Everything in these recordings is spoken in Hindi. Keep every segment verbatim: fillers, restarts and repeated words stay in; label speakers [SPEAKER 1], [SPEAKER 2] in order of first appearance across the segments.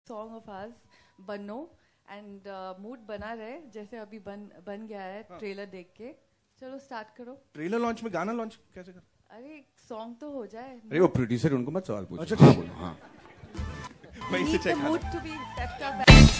[SPEAKER 1] सॉन्ग ऑफ आस बनो एंड मूड बना रहे जैसे अभी बन बन गया है ट्रेलर देख के। चलो स्टार्ट करो।
[SPEAKER 2] ट्रेलर लॉन्च में गाना लॉन्च कैसे कर?
[SPEAKER 1] अरे सॉन्ग तो हो जाए।
[SPEAKER 3] अरे वो प्रोड्यूसर उनको मत सवाल पूछो।
[SPEAKER 2] अच्छा,
[SPEAKER 3] हाँ बोलो। हाँ
[SPEAKER 2] मैं इसे check
[SPEAKER 1] mood to be stepped up.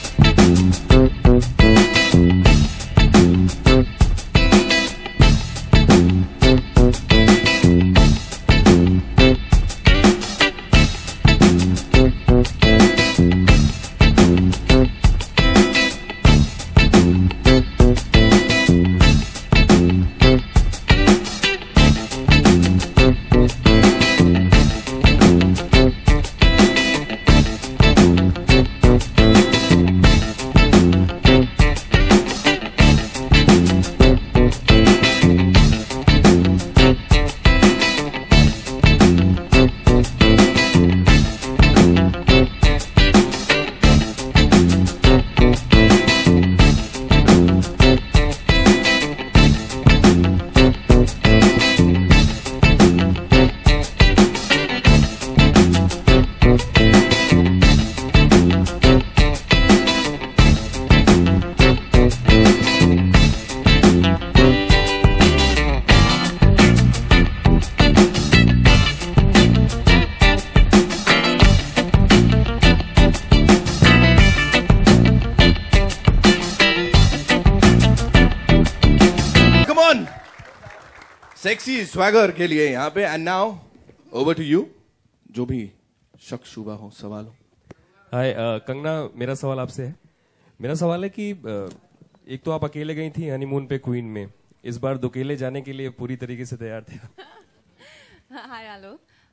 [SPEAKER 2] Sexy swagger के लिए यहाँ पे। And now over to you, जो भी शक शुबा हो, सवाल हो।
[SPEAKER 4] हाय कंगना, मेरा सवाल आपसे है। मेरा सवाल है कि uh, एक तो आप अकेले गई थी हनीमून पे क्वीन में, इस बार दुकेले जाने के लिए पूरी तरीके से तैयार थे?
[SPEAKER 1] Hi hello.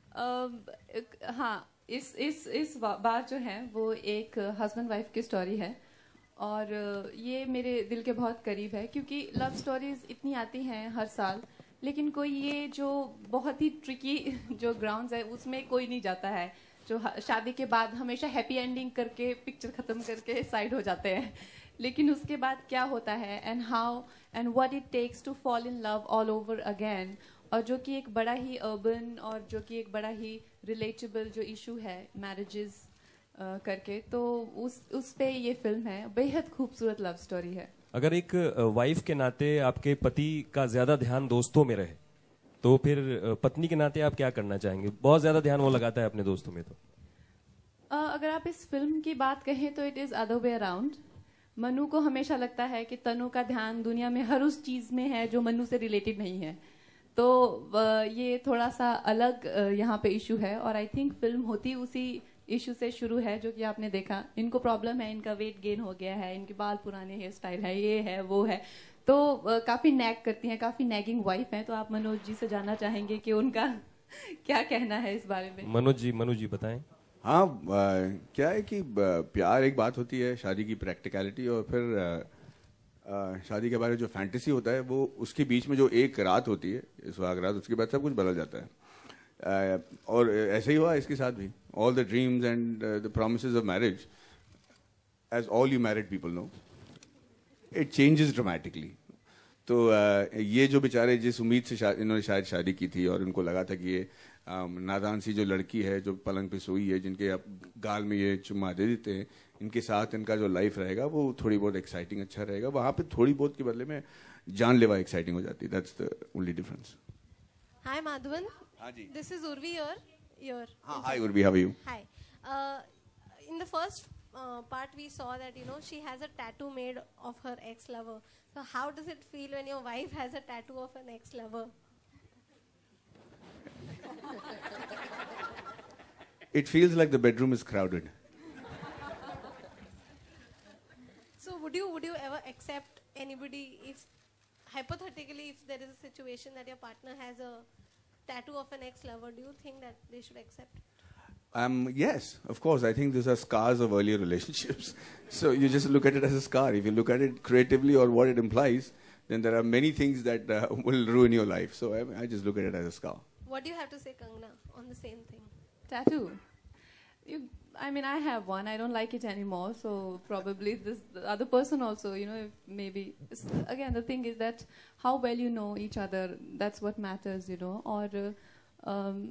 [SPEAKER 1] हाँ, इस इस इस बार जो है वो एक हस्बैंड वाइफ की स्टोरी है और ये मेरे दिल के बहुत करीब है क्योंकि लव स्टोरीज इतनी आती हैं हर साल, लेकिन कोई ये जो बहुत ही ट्रिकी जो ग्राउंड्स है उसमें कोई नहीं जाता है, जो शादी के बाद हमेशा हैप्पी एंडिंग करके पिक्चर खत्म करके साइड हो जाते हैं। लेकिन उसके बाद क्या होता है and how and what it takes to fall in love all over again, और जो कि एक बड़ा ही अर्बन और जो कि एक बड़ा ही रिलेटेबल जो इशू है मैरिजेस करके, तो उस उस पे ये फिल्म है। बेहद खूबसूरत लव स्टोरी है।
[SPEAKER 4] अगर एक वाइफ के नाते आपके पति का ज्यादा ध्यान दोस्तों में रहे तो फिर पत्नी के नाते आप क्या करना चाहेंगे? बहुत ज्यादा ध्यान वो लगाता है अपने दोस्तों में। तो
[SPEAKER 1] uh, अगर आप इस फिल्म की बात कहें तो it is other way around. Manu को हमेशा लगता है कि तनु का ध्यान दुनिया में हर उस चीज में है जो मनु से रिलेटेड नहीं है, तो uh, ये थोड़ा सा अलग uh, यहाँ पे इशू है। और आई थिंक फिल्म होती उसी इशू से शुरू है जो कि आपने देखा। इनको प्रॉब्लम है, इनका वेट गेन हो गया है, इनके बाल पुराने हेयर स्टाइल है, ये है वो है, तो uh, काफी नैग करती हैं, काफी नैगिंग वाइफ हैं। तो आप मनोज जी से जानना चाहेंगे कि उनका क्या कहना है इस बारे में?
[SPEAKER 4] मनोज जी मनोज जी बताएं।
[SPEAKER 3] हाँ आ, क्या है कि प्यार एक बात होती है, शादी की प्रैक्टिकलिटी, और फिर आ, आ, शादी के बारे में जो फैंटेसी होता है वो उसके बीच में जो एक रात होती है, सुहाग रात, उसके बाद सब कुछ बदल जाता है। Uh, और ऐसे ही हुआ इसके साथ भी। All the dreams and the promises of marriage, as all you married people know, it changes dramatically. तो uh, ये जो बेचारे जिस उम्मीद से इन्होंने शायद शादी की थी और उनको लगा था कि ये um, नादान सी जो लड़की है जो पलंग पे सोई है, जिनके अब गाल में ये चुम्मा दे देते हैं, इनके साथ इनका जो लाइफ रहेगा वो थोड़ी बहुत एक्साइटिंग अच्छा रहेगा, वहाँ पे थोड़ी बहुत के बदले में जानलेवा एक्साइटिंग हो जाती है। That's the only difference.
[SPEAKER 5] Hi Madhavan,
[SPEAKER 3] हाँ जी,
[SPEAKER 5] this is Urvi here. Here.
[SPEAKER 3] हाँ, hi Urvi, how are you?
[SPEAKER 5] Hi. Uh, in the first uh, part, we saw that you know she has a tattoo made of her ex-lover. So how does it feel when your wife has a tattoo of an ex-lover?
[SPEAKER 3] It feels like the bedroom is crowded.
[SPEAKER 5] So would you would you ever accept anybody if hypothetically if there is a situation that your partner has a tattoo of an ex-lover, do you think that they should accept it?
[SPEAKER 3] Um, yes, of course. I think these are scars of earlier relationships. So you just look at it as a scar. If you look at it creatively or what it implies, then there are many things that uh, will ruin your life. So I, I just look at it as a scar.
[SPEAKER 5] What do you have to say, Kangna, on the same thing?
[SPEAKER 1] Tattoo. You, I mean, I have one. I don't like it anymore. So probably this the other person also, you know, if maybe. Again, the thing is that how well you know each other. That's what matters, you know. Or uh, um,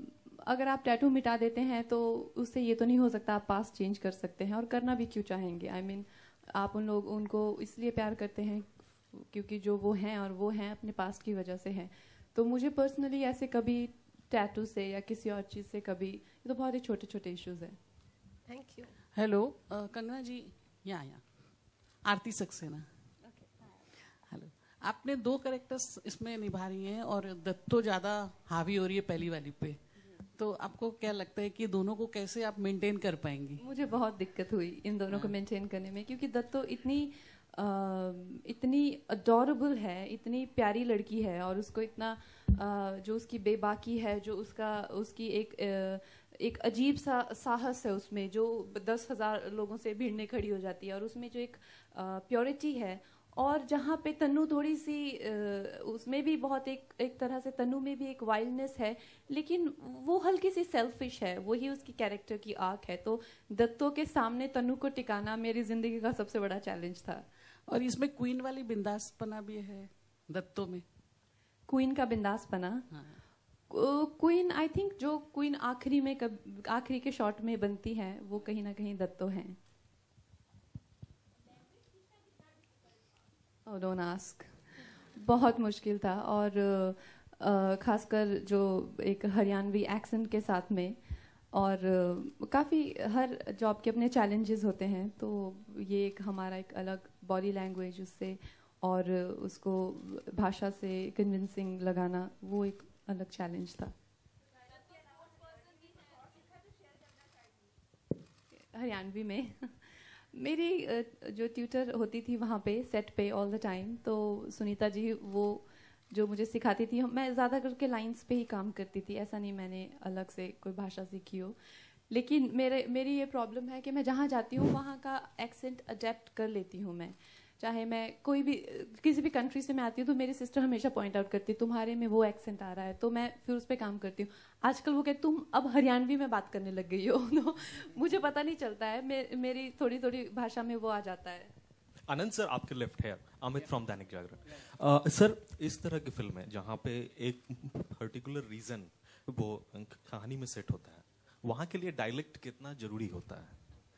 [SPEAKER 1] अगर आप टैटू मिटा देते हैं तो उससे ये तो नहीं हो सकता आप पास्ट चेंज कर सकते हैं, और करना भी क्यों चाहेंगे? आई I मीन mean, आप उन लोग उनको इसलिए प्यार करते हैं क्योंकि जो वो हैं और वो हैं अपने पास्ट की वजह से हैं। तो मुझे पर्सनली ऐसे कभी टैटू से या किसी और चीज़ से कभी, ये तो बहुत ही छोटे छोटे इश्यूज हैं।
[SPEAKER 5] Thank you.
[SPEAKER 6] Hello Kangana ji, यहाँ यहाँ आरती सक्सेना। हेलो, आपने दो कैरेक्टर्स इसमें निभा रही हैं और दत्तो ज़्यादा हावी हो रही है पहली वाली पे, तो आपको क्या लगता है कि दोनों को कैसे आप मेंटेन कर पाएंगी?
[SPEAKER 1] मुझे बहुत दिक्कत हुई इन दोनों को मेंटेन करने में, क्योंकि दत्तो इतनी आ, इतनी अडोरेबल है, इतनी प्यारी लड़की है, और उसको इतना आ, जो उसकी बेबाकी है, जो उसका उसकी एक आ, एक अजीब सा साहस है उसमें, जो दस हजार लोगों से भिड़ने खड़ी हो जाती है, और उसमें जो एक प्योरिटी है। और जहाँ पे तन्नू थोड़ी सी उसमें भी बहुत एक एक तरह से तन्नू में भी एक वाइल्डनेस है, लेकिन वो हल्की सी सेल्फिश है, वही उसकी कैरेक्टर की आर्क है। तो दत्तो के सामने तन्नू को टिकाना मेरी जिंदगी का सबसे बड़ा चैलेंज था।
[SPEAKER 6] और इसमें क्वीन वाली बिंदासपना भी है दत्तो में।
[SPEAKER 1] क्वीन का बिंदासपना, क्वीन आई थिंक जो क्वीन आखिरी में आखिरी के शॉट में बनती है वो कहीं ना कहीं दत्तो है। Oh, don't ask. बहुत मुश्किल था, और uh, खासकर जो एक हरियाणवी एक्सेंट के साथ में, और uh, काफ़ी हर जॉब के अपने चैलेंजेस होते हैं, तो ये एक हमारा एक अलग बॉडी लैंग्वेज उससे और उसको भाषा से कन्विंसिंग लगाना, वो एक अलग चैलेंज था। हरियाणवी में मेरी जो ट्यूटर होती थी वहाँ पे सेट पे ऑल द टाइम, तो सुनीता जी वो जो मुझे सिखाती थी, मैं ज़्यादा करके लाइंस पे ही काम करती थी, ऐसा नहीं मैंने अलग से कोई भाषा सीखी हो। लेकिन मेरे मेरी ये प्रॉब्लम है कि मैं जहाँ जाती हूँ वहाँ का एक्सेंट अडेप्ट कर लेती हूँ मैं, चाहे मैं कोई भी किसी भी कंट्री से मैं आती हूँ तो मेरी सिस्टर हमेशा पॉइंट आउट करती है तुम्हारे में वो एक्सेंट आ रहा है, तो मैं फिर उस पर काम करती हूँ। आजकल वो कहते तुम अब हरियाणवी में बात करने लग गई हो, तो मुझे पता नहीं चलता है, मे, मेरी थोड़ी थोड़ी भाषा में वो आ जाता है।
[SPEAKER 7] आनंद सर आपके लेफ्ट है, अमित फ्रॉम दैनिक जागरण। सर इस तरह की फिल्म है जहाँ पे एक पर्टिकुलर रीजन वो कहानी में सेट होता है, वहाँ के लिए डायलेक्ट कितना जरूरी होता है?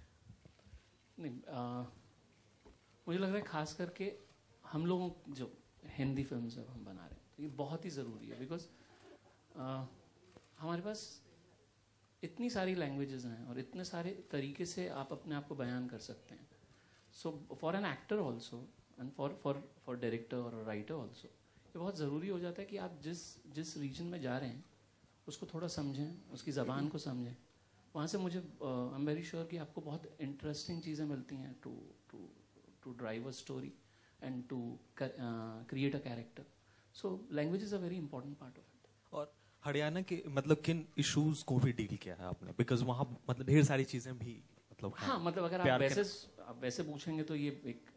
[SPEAKER 8] नहीं, आ, मुझे लग रहा है खास करके हम लोगों जो हिंदी फिल्म जब हम बना रहे हैं तो ये बहुत ही ज़रूरी है, बिकॉज हमारे पास इतनी सारी लैंग्वेजेस हैं और इतने सारे तरीके से आप अपने आप को बयान कर सकते हैं। So for an actor also and for for for director और राइटर ऑल्सो ये बहुत ज़रूरी हो जाता है कि आप जिस जिस रीजन में जा रहे हैं उसको थोड़ा समझें, उसकी ज़बान को समझें। वहाँ से मुझे आई एम वेरी श्योर कि आपको बहुत इंटरेस्टिंग चीज़ें मिलती हैं to to to drive a story and to uh, create a character. So language is a very important part of it.
[SPEAKER 7] और हरियाणा के मतलब किन इश्यूज को भी डील किया है आपने? बिकॉज वहाँ मतलब ढेर सारी चीजें भी मतलब
[SPEAKER 8] हाँ, मतलब अगर आप वैसे आप वैसे पूछेंगे तो ये एक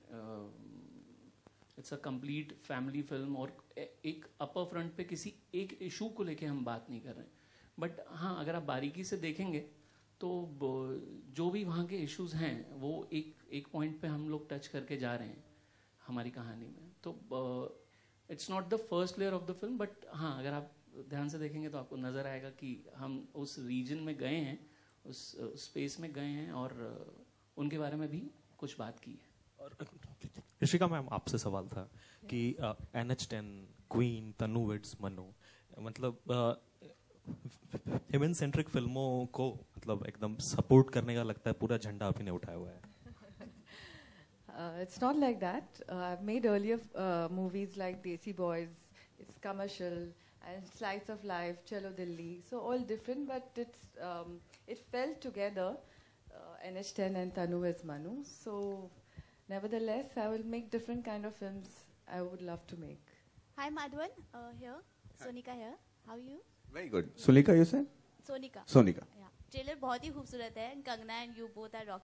[SPEAKER 8] it's a complete family film, और एक अपर फ्रंट पे किसी एक इशू को लेके हम बात नहीं कर रहे हैं। बट हाँ, अगर आप बारीकी से देखेंगे तो जो भी वहाँ के इश्यूज हैं वो एक एक पॉइंट पे हम लोग टच करके जा रहे हैं हमारी कहानी में। तो it's not the first layer of the film, but हाँ अगर आप ध्यान से देखेंगे तो आपको नज़र आएगा कि हम उस रीजन में गए हैं, उस स्पेस में गए हैं और उनके बारे में भी कुछ बात की है।
[SPEAKER 7] और ऋषिका मैम आपसे सवाल था कि N H ten, Queen, Tanu, weds, Manu, मतलब ह्यूमन सेंट्रिक फिल्मों को मतलब एकदम सपोर्ट करने का लगता है पूरा झंडा आपने उठाया हुआ है।
[SPEAKER 9] Uh, it's not like that. Uh, I've made earlier uh, movies like Desi Boys, it's commercial, and Slice of Life, Chalo Dilli, so all different, but it's um, it fell together, uh, N H ten and Tanu as Manu. So nevertheless, I will make different kind of films I would love to make.
[SPEAKER 10] Hi Madhawan, uh, here, Sonika here. How are you?
[SPEAKER 3] Very good. Sulika, you said?
[SPEAKER 10] Sonika.
[SPEAKER 3] Sonika.
[SPEAKER 10] Yeah. Trailer बहुत ही खूबसूरत है, and Kangna and you both are rocking.